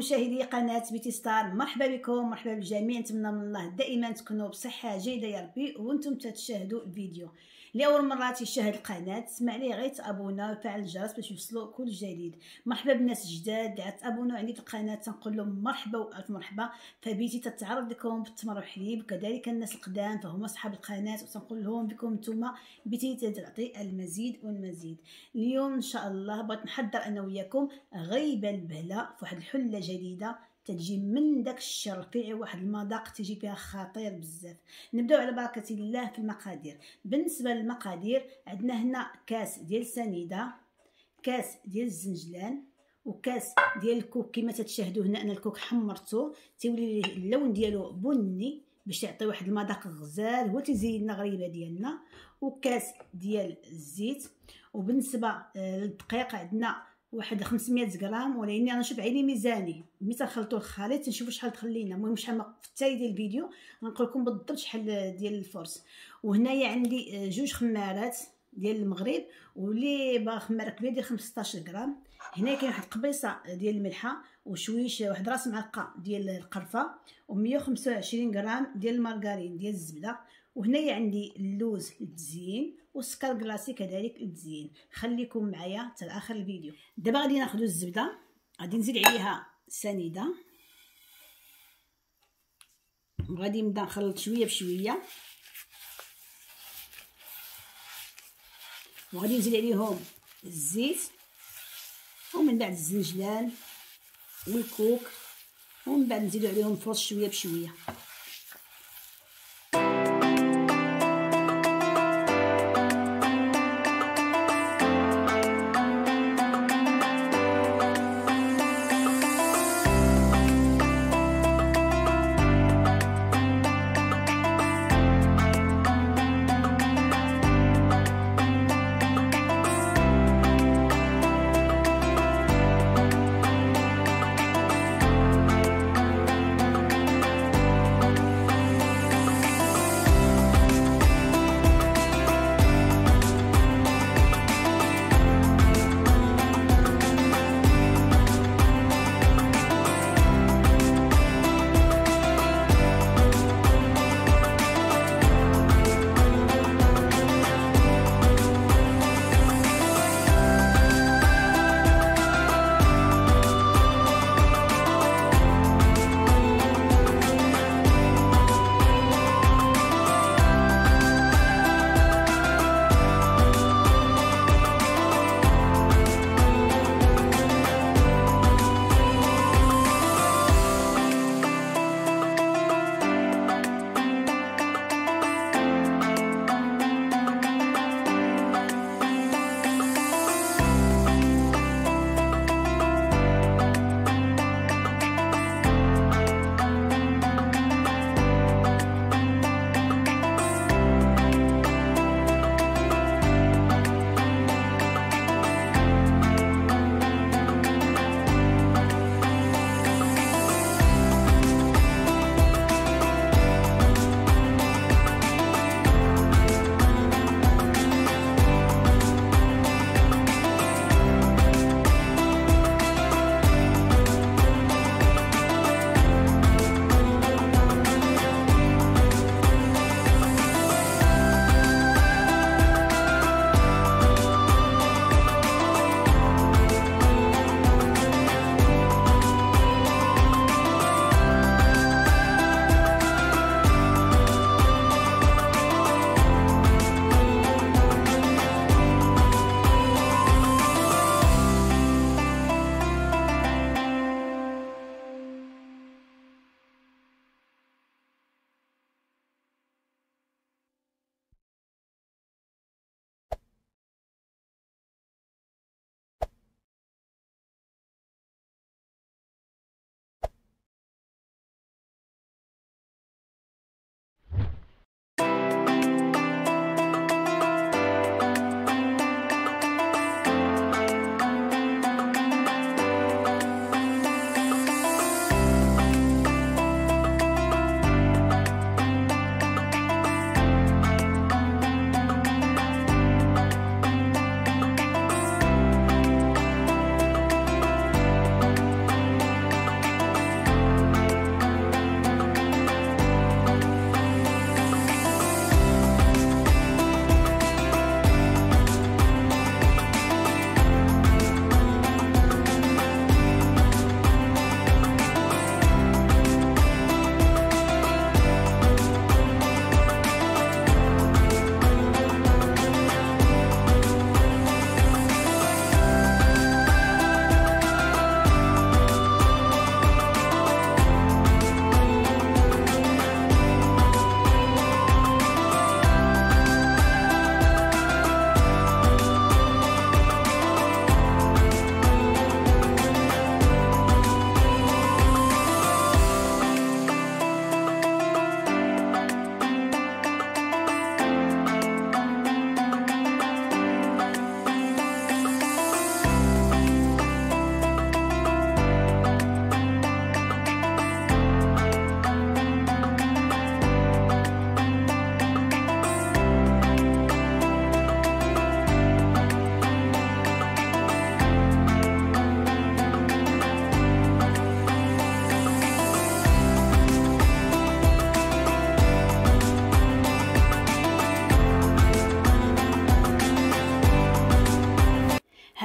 مشاهدي قناه بيتي ستار، مرحبا بكم، مرحبا بالجميع. نتمنى من الله دائما تكونوا بصحه جيده يا ربي وانتم تتشاهدوا الفيديو. لاول مره تشاهد القناه اسمع لي غير تابونا وفعل الجرس باش يوصلوا كل جديد. مرحبا بالناس الجداد اللي تابونوا عندي في القناه، تنقول لهم مرحبا والف مرحبا. فبيتي تتعرض لكم بالتمر والحليب، وكذلك الناس القدام فهم اصحاب القناه، وتنقول لهم بكم نتوما بيتي تعطي المزيد والمزيد. اليوم ان شاء الله بغيت نحضر انا وياكم غيبه البهله في واحد الحله جديده تجي من داك الشرفيع، واحد المذاق تجي فيها خطير بزاف. نبداو على بركه الله في المقادير. بالنسبه للمقادير عندنا هنا كاس ديال سنيده، كاس ديال الزنجلان، وكاس ديال الكوك. كما تتشاهدوا هنا انا الكوك حمرته تيولي اللون ديالو بني باش يعطي واحد المذاق غزال، هو تيزيد لنا غريبه ديالنا. وكاس ديال الزيت. وبالنسبه للدقيق عندنا واحد 500 غرام، ولكن انا نشوف عيني ميزاني ملي تنخلطوا الخليط نشوفوا شحال تخلينا. المهم شحال في التالي ديال الفيديو غنقول لكم بالضبط شحال ديال الفرص. وهنايا عندي جوج خمارات ديال المغرب، واللي باغا خماره كبيره ديال 15 غرام. هنا كاين واحد قبيصه ديال الملحه، وشويش واحد راس معلقه ديال القرفه، و125 غرام ديال المارغرين ديال الزبده. وهنايا عندي اللوز للتزيين، والسكر كلاصي كذلك للتزيين. خليكم معايا حتى لاخر الفيديو. دابا غادي ناخذ الزبده، غادي نزيد عليها سنيده، وغادي نبدا نخلط شويه بشويه، وغادي نزيد عليهم الزيت، ومن بعد الزنجلان والكوك، ومن بعد نزيدو عليهم الفرص شويه بشويه.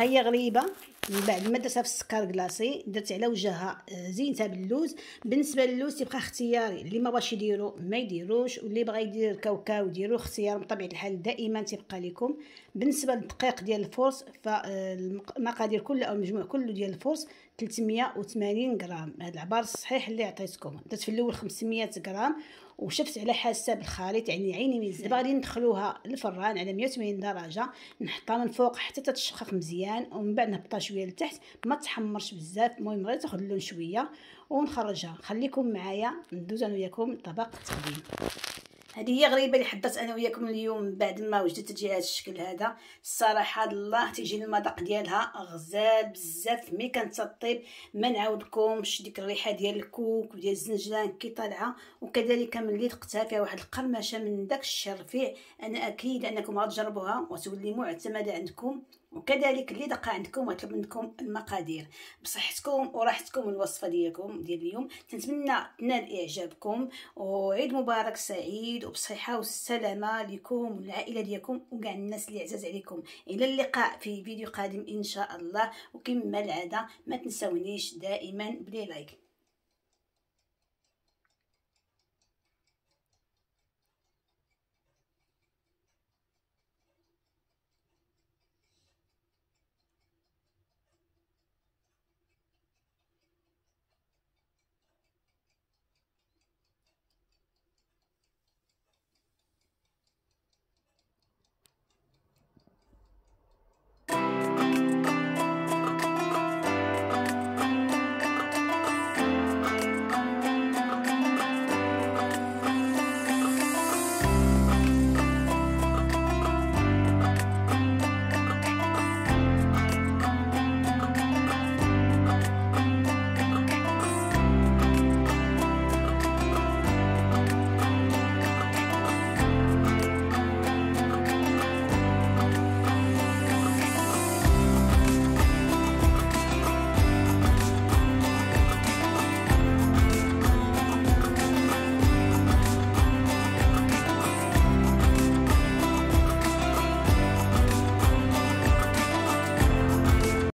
هي غريبه من بعد ما درتها في السكر كلاصي، درت على وجهها زينتها باللوز. بالنسبه للوز تيبقى اختياري، اللي ما بغاش يديرو ما يديروش، واللي بغى يدير كاوكاو ديرو، اختيار بطبيعه الحال دائما تيبقى لكم. بالنسبه للدقيق ديال الفرص، فالمقادير كلها او المجموع كله ديال الفرص 380 غرام. هذا العبار الصحيح اللي عطيتكم. درت في الاول 500 غرام وشفت على حسب الخليط، يعني عيني ميزان. دابا غادي ندخلوها للفران على 180 درجه، نحطها من فوق حتى تتشقق مزيان، ومن بعد نهبطها شويه لتحت، ما تحمرش بزاف، المهم غير تاخذ اللون شويه ونخرجها. خليكم معايا ندوز انا وياكم طبق التقديم. هذه هي غريبه اللي حضرت انا وياكم اليوم بعد ما وجدت تجي هذا الشكل هذا. الصراحه الله تيجي المذاق ديالها غزال بزاف. ملي كنتطيب ما نعاودكمش ديك الريحه ديال الكوك وديال الزنجلان كي طالعه، وكذلك ملي دقتها فيها واحد القرمشه من داك الشي الرفيع. انا اكيد انكم غتجربوها وتولي معتمده عندكم، وكذلك اللي دقا عندكم وطلب منكم المقادير. بصحتكم وراحتكم الوصفه ديالكم ديال اليوم. تنتمنى تنال اعجابكم، وعيد مبارك سعيد وبصحه والسلامه لكم والعائله ديالكم وكاع الناس اللي عزاز عليكم. الى اللقاء في فيديو قادم ان شاء الله، وكما العاده ما تنسونيش دائما بلي لايك.